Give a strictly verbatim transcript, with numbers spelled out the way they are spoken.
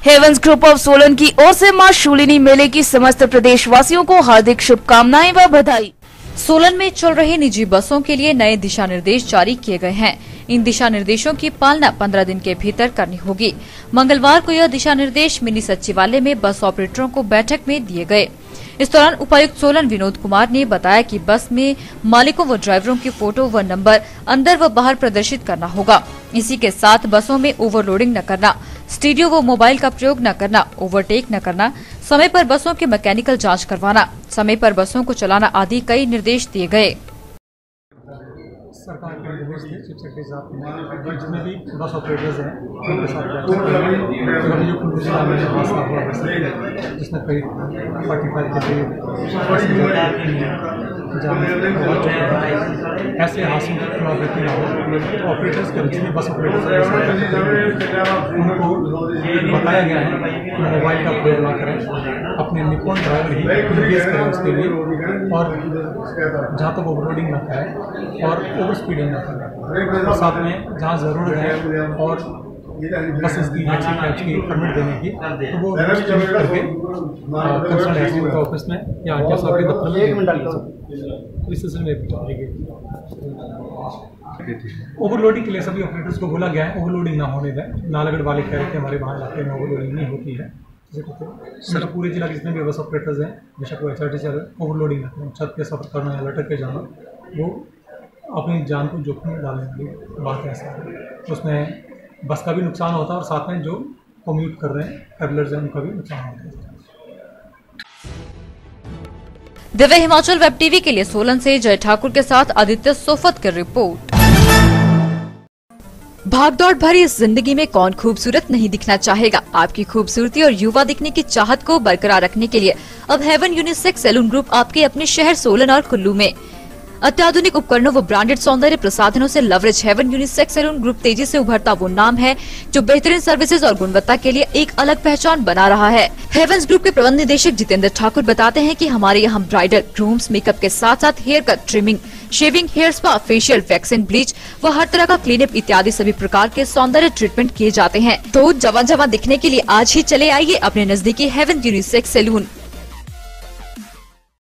Heavens group of Solan की ओर से मां शूलिनी मेले की समस्त प्रदेश वासियों को हार्दिक शुभकामनाएं व बधाई। सोलन में चल रही निजी बसों के लिए नए दिशा निर्देश जारी किए गए हैं। इन दिशा निर्देशों की पालना पंद्रह दिन के भीतर करनी होगी। मंगलवार को यह दिशा निर्देश मिनी सचिवालय में बस ऑपरेटरों को बैठक में दिए गए। इस दौरान उपायुक्त सोलन विनोद कुमार ने बताया कि बस में मालिकों व ड्राइवरों की फोटो व नंबर अंदर व बाहर प्रदर्शित करना होगा। इसी के साथ बसों में ओवरलोडिंग न करना, स्टीरियो व मोबाइल का प्रयोग न करना, ओवरटेक न करना, समय पर बसों की मैकेनिकल जांच करवाना, समय पर बसों को चलाना आदि कई निर्देश दिए गए। सरकार के निर्देश थे चीफ सेक्रेटरी साहब ने जितने भी बस ऑपरेटर्स हैं उनके साथ बैठक जो कुल्लू जिला में हादसा हुआ है जिसमें करीब फोर्टी फाइव के करीब ऐसे हादसों की पुनरावृत्ति न हो। ऑपरेटर्स के जितने बस ऑपरेटर्स उनको बताया गया है कि मोबाइल का प्रयोग न करें, अपने निपुण ड्राइवर ही यूज करें उसके लिए, और जहाँ तक ओवरलोडिंग न करें और ओवर स्पीडिंग न करें। साथ में जहाँ ज़रूरत है और बसेस की टैक्सी कैब्स की परमिट देने की तो वो करके कंसर्न एसडीएम के ऑफिस में या आरटीओ साहब के दफ्तर में डाल तो इस सिलसिले में ओवरलोडिंग के लिए सभी ऑपरेटर्स को बोला गया है ओवरलोडिंग ना होने दें। नालागढ़ वाले कह रहे थे हमारे वहाँ इलाके में ओवरलोडिंग नहीं होती है। सर पूरे जिला के जितने भी बस ऑपरेटर्स हैं बेशक वो एच आर टी से ओवरलोडिंग ना करें, छत पे सफर करना या लटक के जाना वो अपनी जान को जोखिम में डालने वाली बात है। सर उसमें बस का भी नुकसान होता है और साथ में जो कम्यूट कर रहे हैं ट्रैवलर्स हैं उनका भी नुकसान होता है। दिव्य हिमाचल वेब टीवी के लिए सोलन से जय ठाकुर के साथ आदित्य सोफत की रिपोर्ट। भागदौड़ भरी इस जिंदगी में कौन खूबसूरत नहीं दिखना चाहेगा। आपकी खूबसूरती और युवा दिखने की चाहत को बरकरार रखने के लिए अब हेवन यूनिसेक्स सैलून ग्रुप आपके अपने शहर सोलन और कुल्लू में अत्याधुनिक उपकरणों व ब्रांडेड सौंदर्य प्रसाधनों से Leverage Haven unisex salon group तेजी से उभरता वो नाम है जो बेहतरीन सर्विसेज और गुणवत्ता के लिए एक अलग पहचान बना रहा है। हेवंस ग्रुप के प्रबंध निदेशक जितेंद्र ठाकुर बताते हैं कि हमारे यहाँ ब्राइडल, ग्रूम्स, मेकअप के साथ साथ hair cut, trimming, shaving, hair spa, facial, waxing, bleach व हर तरह का क्लीनअप इत्यादि सभी प्रकार के सौंदर्य ट्रीटमेंट किए जाते हैं। तो जवान जवान दिखने के लिए आज ही चले आइए अपने नजदीकी हेवन यूनिसेक्स सैलून।